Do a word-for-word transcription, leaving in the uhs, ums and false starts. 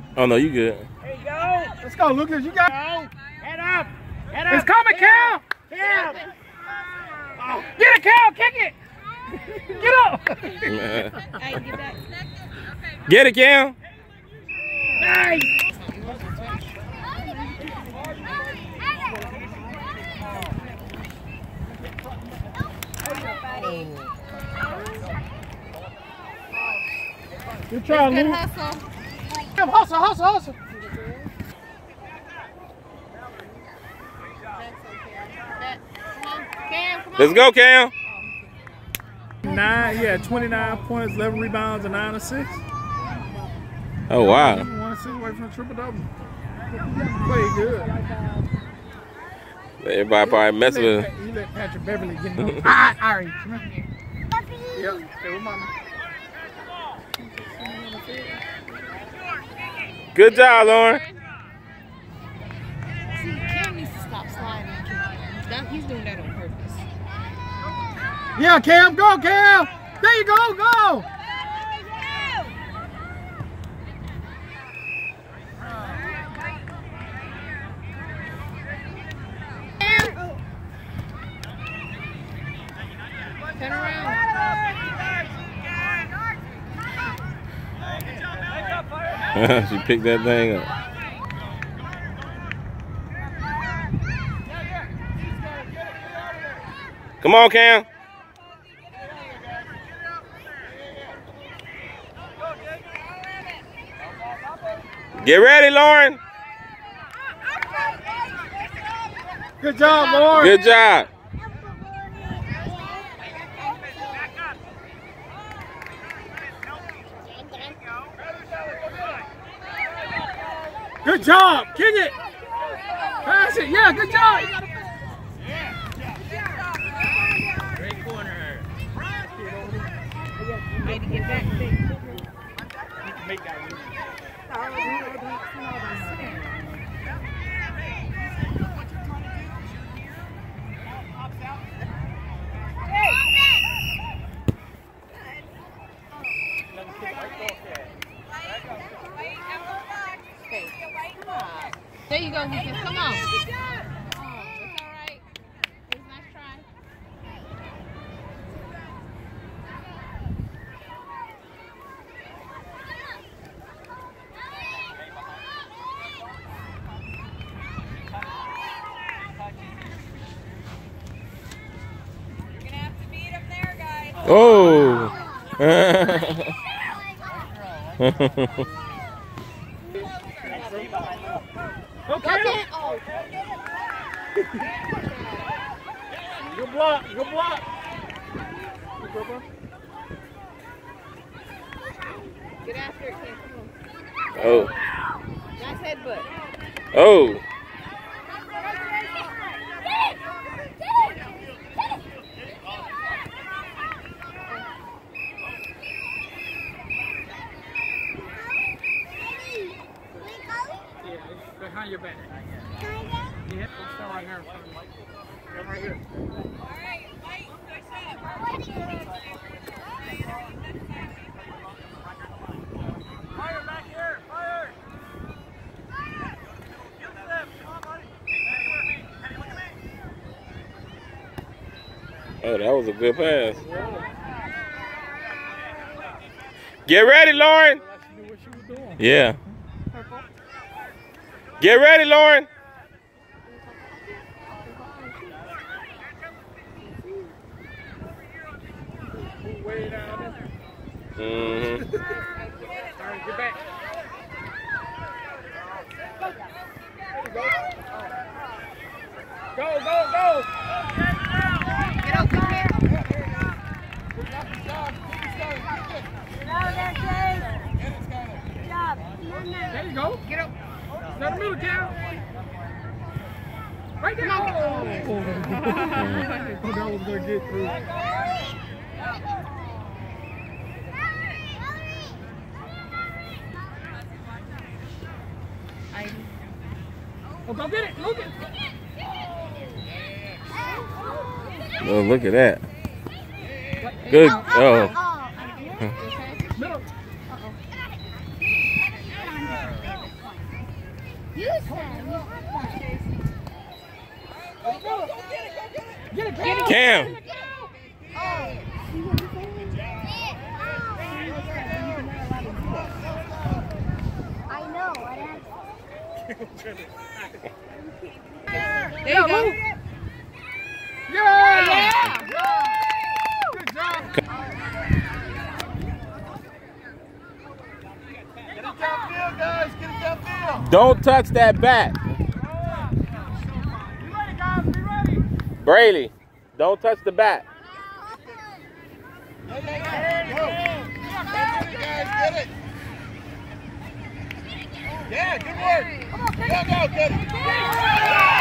Oh no, you good. There you go. Let's go, Lucas. You got it. Head up. Head up. It's coming, Cal. Cal. Oh. Get it, Cal. Kick it. Get up. Get it, Cal. Nice. Good try, Luke. Good hustle. Hustle, hustle, hustle. Let's go, Cam. Nine, yeah, twenty-nine points, eleven rebounds, and nine assists. Oh wow. One assist away from a triple double. Played good. Everybody probably messing with him. You let Patrick Beverly get him. All right, all right. Come here. Yep. Stay with mama. Good job, Lauren. See, Cam needs to stop sliding. That, he's doing that on purpose. Yeah, Cam, go, Cam. There you go, go. Turn around. She picked that thing up. Come on, Cam. Get ready, Lauren. Good job, Lauren. Good job. Good job. Kick it. Pass it. Yeah, good job. Great corner. Way to get back. You can make that win. There you go, Lucas. Come on. Oh, it's all right. It was a nice try. You're gonna have to beat him there, guys. Oh. Okay. Oh. Good block. Good block. Good block. Get after it, Cam. Come on. Oh. Nice headbutt. Oh. Behind your back. Yeah, let's start right here. Come right here. All right, wait, push up. Fire back here. Fire. Get them. Come on, buddy. Hey, look at me. Oh, that was a good pass. Get ready, Lauren. Yeah. Get ready, Lauren. Mm-hmm. Get back. Go, go, go. Get up, come here. There you go. Get up. Start the middle, Cal. Right there. Come Oh, on. oh, that was going to get through. Oh, go get it. Look at it. Oh, look at that. Good. Oh. Middle. Get it, Cam. Cam. I know. There you go. Yeah. Yeah. Good job. Get it downfield, guys. Get it downfield. Don't touch that bat. Be ready, guys. Be ready. Braley, don't touch the bat. Get it, guys. Get it. Yeah, good work. Come on, go, go, get it.